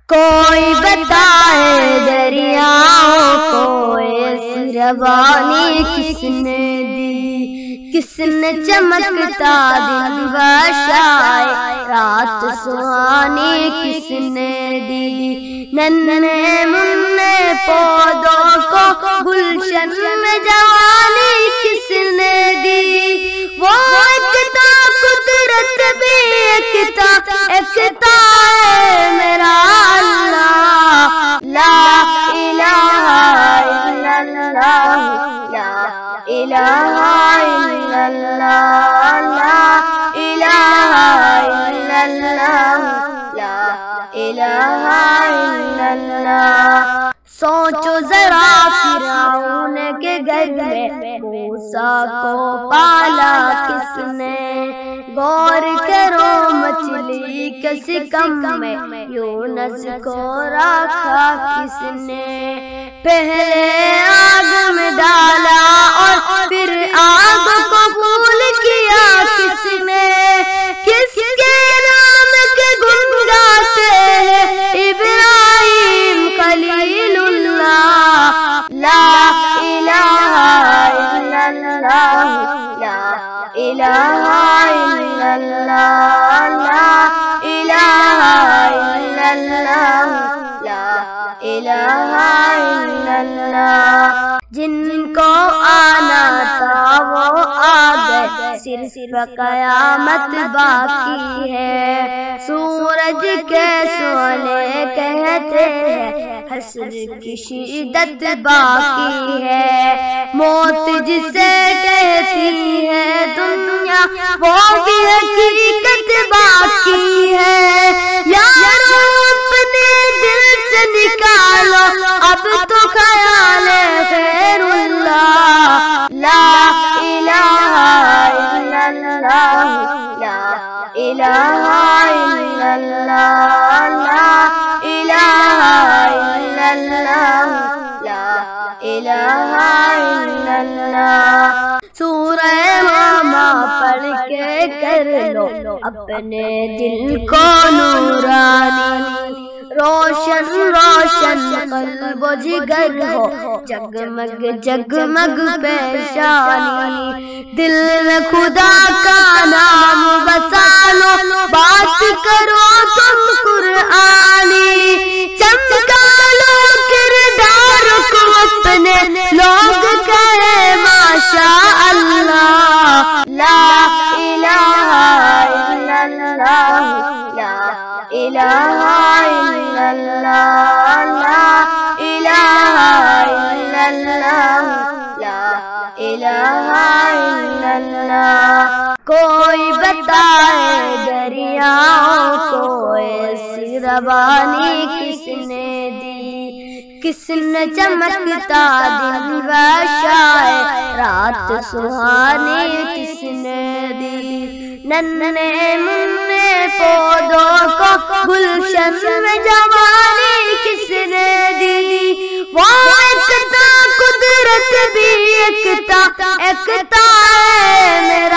کوئی بتائے دریاؤں کو ایسی روانی کس نے دی، کس نے چمکتا دن بشائے رات سہانی کس نے دی، ننھے منھے پودوں کو گلشن میں جوانی کس نے دی، وہ ایکتا قدرت بھی ایکتا ہے میرا اللہ، لا الہ الا اللہ، لا الہ الا اللہ، لا الہ الا اللہ، لا الہ الا اللہ۔ سوچو ذرا فرعون کے گھر میں موسیٰ کو پالا کس نے، غور کرو مچھلی کے سکم میں یونس کو رکھا کس نے، پہلے آگ میں ڈالا اور پھر آگ کو پھول کیا کس نے، کس کے نام کے گن گاتے ہیں ابراہیم خلیل اللہ، لا الہ الا اللہ، لا الہ الا اللہ، لا الہ الا اللہ، لا الہ الا اللہ۔ جن کو آنا تھا وہ آ گئے، صرف قیامت باقی ہے، سورج کے سونے کہتے ہیں حشر کی شدت باقی ہے، موت جسے کہتی ہے دنیا وہ بھی حقیقت باقی ہے، یارو اپنے دل سے نکالو اب تو خیال خیر اللہ، لا الہ الا اللہ، لا الہ الا اللہ، لا الہ الا اللہ، لا الہ الا اللہ۔ سورہ ماما پڑھ کے کر لو اپنے دل کو نورانی، روشن روشن قلب و جگر ہو جگمگ جگمگ پیشانی، دل میں خدا کا نام بسا لو، بات کرو تم قرآنی، چمکا لو کردار کو اپنے، لوگ کہے ماشاء اللہ، لا الہ الا اللہ، لا الہ الا اللہ، لا الہ الا اللہ، لا الہ الا اللہ۔ کوئی بتائے دریاؤں کو ایسی روانی کس نے دی، کس نے چمکتا دن بشائے رات سہانی کس نے دی، ننھے منھے پودوں کو گلشن میں جوانی کس نے دی، وہ ایکتا قدرت بھی ایکتا ہے میرا